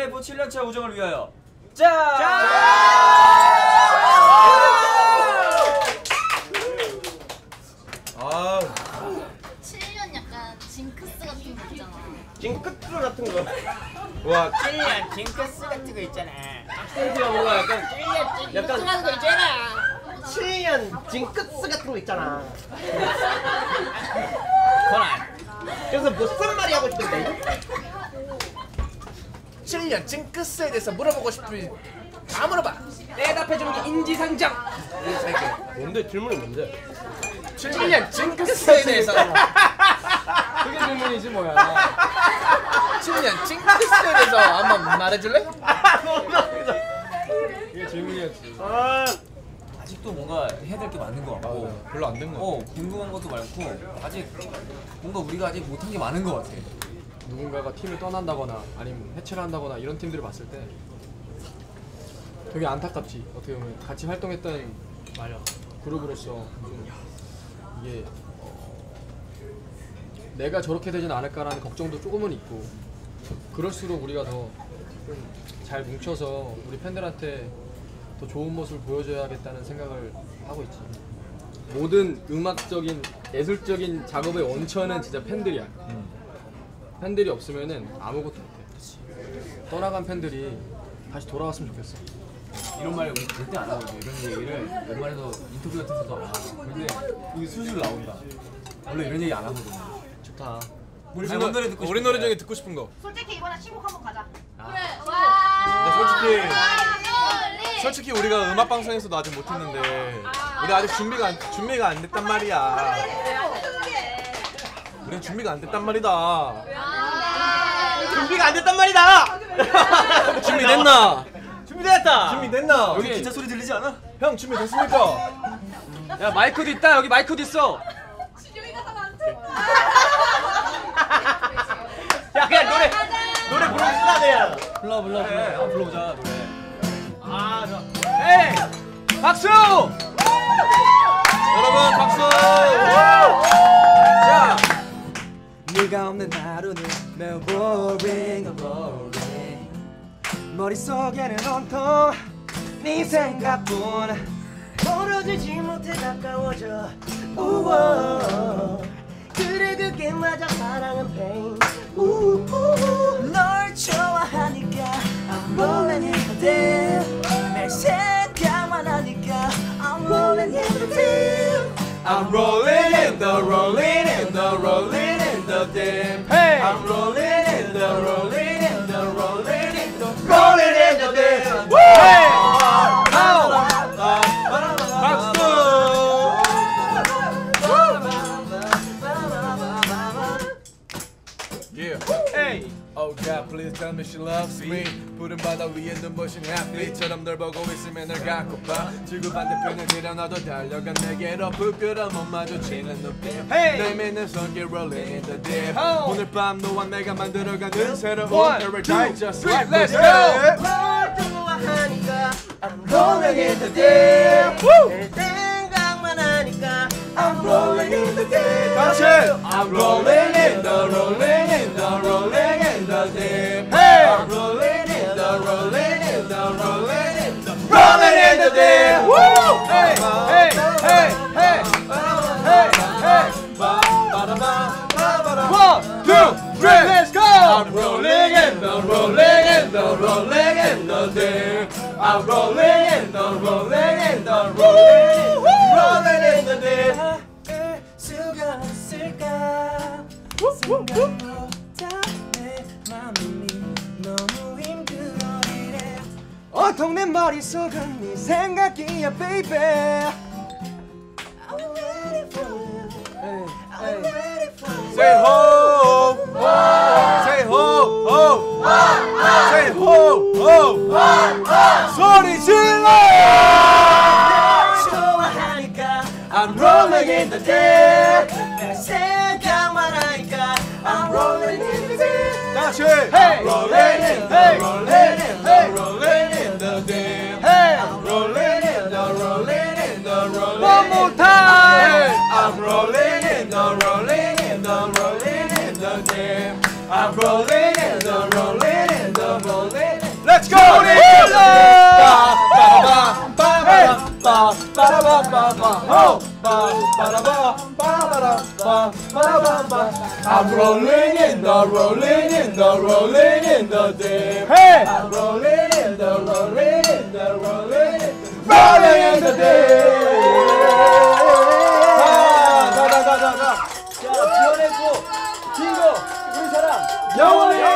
스카이라이프 7년차 우정을 위하여 짠! 짠! 아 7년 약간 징크스 같은 거 있잖아. 징크스 같은 거. 와 7년 징크스 같은 거 있잖아. 스테이지가 뭔가 약간 7년 약간- 징크스 같은 거 있잖아. 7년 징크스 같은 거 있잖아. 코난. 그래서 무슨 말이 하고 싶은데? 7년 징크스에 대해서 물어보고 싶으면 다 물어봐. 대답해주는 게 인지상정. 뭔데 질문이 뭔데? 7년 징크스에 대해서. 그게 질문이지 뭐야. 7년 징크스에 대해서 한번 말해줄래? 이게 질문이었지. 아직도 뭔가 해야 될 게 많은 것 같고 별로 안 된 거. 궁금한 것도 많고 아직 뭔가 우리가 아직 못한 게 많은 것 같아. 누군가가 팀을 떠난다거나 아니면 해체를 한다거나 이런 팀들을 봤을 때 되게 안타깝지. 어떻게 보면 같이 활동했던 그룹으로서 좀 이게 내가 저렇게 되진 않을까라는 걱정도 조금은 있고, 그럴수록 우리가 더 잘 뭉쳐서 우리 팬들한테 더 좋은 모습을 보여줘야겠다는 생각을 하고 있지. 모든 음악적인 예술적인 작업의 원천은 진짜 팬들이야. 팬들이 없으면은 아무것도 못해. 떠나간 팬들이 다시 돌아왔으면 좋겠어. 이런 말 우리 절대 안 하거든. 이런 얘기를 웬만해서 인터뷰 같은 데서도 안 하고. 근데 이게 술술 나온다. 원래 이런 얘기 안 하거든. 좋다. 우리 노래 듣고 우리 노래 중에 듣고 싶은 거. 솔직히 이번에 신곡 한번 가자. 그래. 와. 솔직히 우리가 음악 방송에서도 아직 못했는데 우리 아직 준비가 안 됐단 말이야. 우리 준비가 안 됐단 말이다. 준비가 안 됐단 말이다. 준비됐나? 준비됐다. 준비됐나? 여기 기차 소리 들리지 않아? 형 준비됐습니까? 야 마이크도 있다. 여기 마이크도 있어. 야 그냥 노래 부르시다 그냥. 불러 한번 불러보자 노래. 아 좋아. 에이 박수. 여러분 박수. 자. 네가 없는 하루는 매우 boring, boring. 머릿속에는 온통 네 생각뿐. 멀어지지 못해 가까워져. 우와. 그래 그게 맞아 사랑은 pain. 널 좋아하니까 I'm rolling in the deep. 내 생각만 하니까 I'm rolling in the deep. I'm rolling in the rolling in the rolling in the deep. Hey. I'm rolling in the rolling in the rolling in the rolling in the deep. Woo! Hey. 박수. Yeah. 에이. Oh God, please tell me she loves me. 푸른 바다 위에 눈부신 햇빛처럼 널 보고 있으면 널 갖고봐. 지구 반대편에 내려놔도 달려간 내게로 부끄러움 못 마주치는 눈빛. Hey. 내 믿는 손길 rolling in the deep. Oh. 오늘 밤 너와 내가 만들어가는 새로운 One, paradise. two, Just three, like let's this. go. 널 좋아하니까 I'm rolling in the deep. 내 생각만 하니까 I'm rolling in the deep. 다시. I'm rolling in the rolling in the rolling in the deep. Hey. I'm rolling in the rolling in the rolling in the rolling in the deep. Woo! Hey, hey, hey, hey, hey, hey. One, two, three, let's go. I'm rolling in the rolling in the rolling in the deep. I'm rolling in the rolling in the rolling in the deep. 수가 있을까 생각보다 내 맘이 너무 힘들어 이래. 온통 내 머릿속은 네 생각이야 baby. I'm ready for you. I'm ready for you. Say ho, say ho, ho, say ho, ho. 소리 질러. 좋아하니까 I'm rolling in the deep. 내 생각만 하니까 I'm rolling in the deep. 다시. Hey, rolling in the hey, rolling in the hey. rolling in the deep. Hey. Rolling in the rolling in the rolling. One more time. I'm rolling in the rolling in the rolling in the deep. I'm rolling in the rolling in the rolling. I'm rolling in the rolling in the rolling in the deep. Hey! I'm rolling in the rolling in the rolling in rolling in the deep. 자, 비워냈고, 빙고, 우리 사랑. 영원히